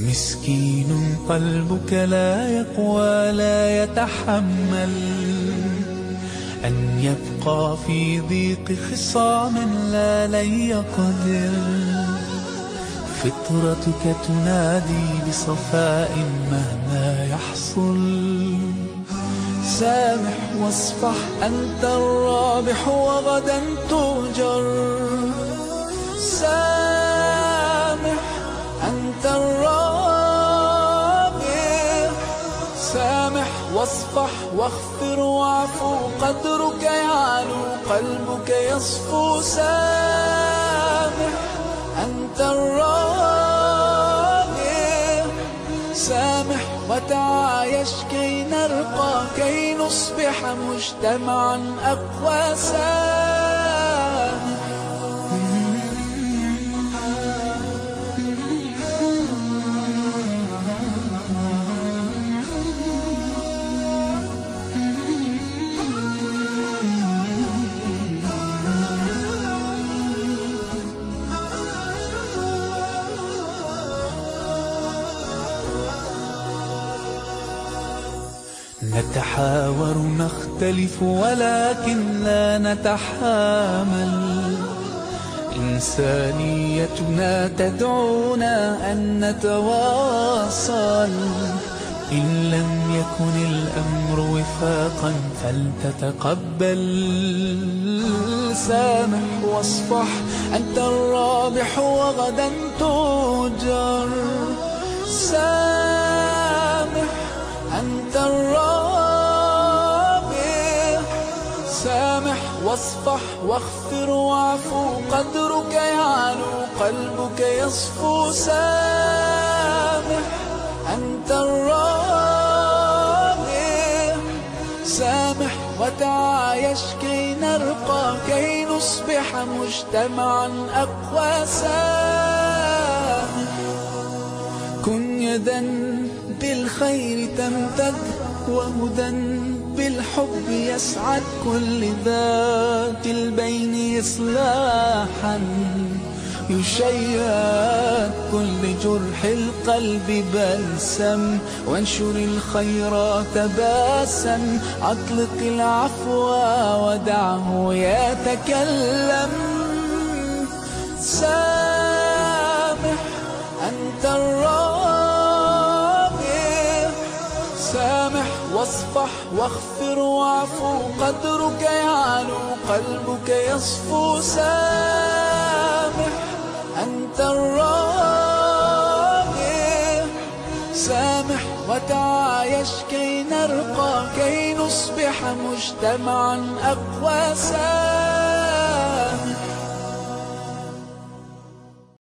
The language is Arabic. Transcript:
مسكين قلبك لا يقوى لا يتحمل أن يبقى في ضيق خصام لا لن يقدر. فطرتك تنادي بصفاء مهما يحصل. سامح واصفح أنت الرابح وغدا تؤجر. سامح أنت الرابح. سامح واصفح واغفر واعفو قدرك يعلو قلبك يصفو. سامح أنت الرابح. سامح وتعايش كي نرقى كي نصبح مجتمعا أقوى. سامح نتحاور نختلف ولكن لا نتحامل. إنسانيتنا تدعونا أن نتواصل. إن لم يكن الأمر وفاقا فلتتقبل. سامح واصفح أنت الرابح وغدا تؤجر. سامح أنت الرابح. سامح واصفح واغفر واعفو قدرك يعلو قلبك يصفو. سامح أنت الرابح. سامح وتعايش كي نرقى كي نصبح مجتمعا أقوى. سامح كن يدا بالخير تمتد وهدى بالحب يسعد كل ذات البين إصلاحا. يشيد كل جرح القلب بلسم وانشر الخيرات باسا. أطلق العفو ودعه يتكلم. سامح أنت الرابح. سامح واصفح واغفر واعفو قدرك يعلو قلبك يصفو. سامح أنت الرابح. سامح وتعايش كي نرقى كي نصبح مجتمعا أقوى. سامح